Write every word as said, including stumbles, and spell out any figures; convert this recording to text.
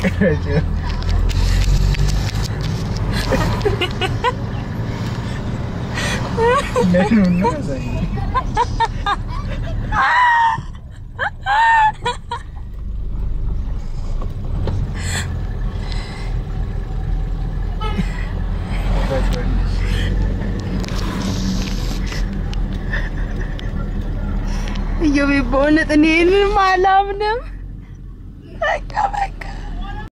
నేను ఉన్నా సై Yo vi bonnet en hel malamnem. Bak bak.